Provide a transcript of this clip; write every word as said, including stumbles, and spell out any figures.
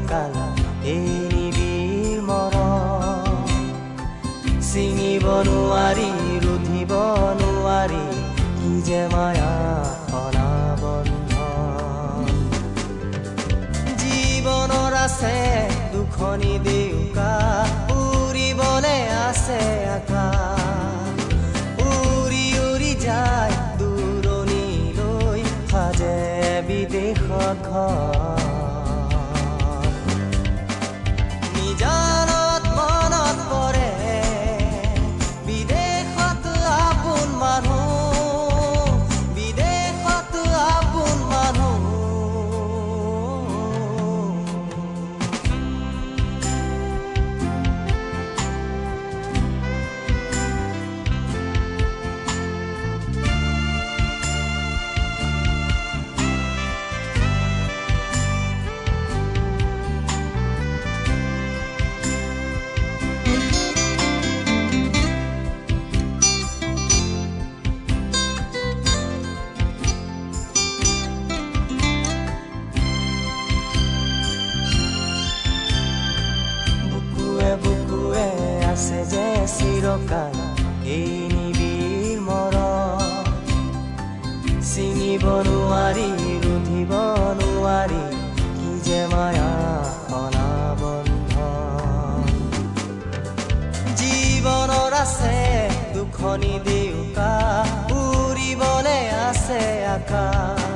চিৰকাল এই নিবিড় মৰম ছিঙিব নোৱাৰি ৰুধিব নোৱাৰি কি যে মায়া অনাবন্ধন জীৱনৰ আছে দুখনি দেউকা উৰিবলে আছে আকাশ উৰি উৰি যায় দূৰণিলৈ সাজে বিদেশত ঘৰ নিজানত মনত পৰে বিদেশত আপোন মানুহ বিদেশত আপোন মানুহ বুকুৱে আছে যে চিৰকাল এই নিবিড় মৰম ছিঙিব নোৱাৰি ৰুধিব নোৱাৰি কি যে মায়া অনাবন্ধন জীৱনৰ আছে দুখনি দেউকা উৰিবলে আছে আকাশ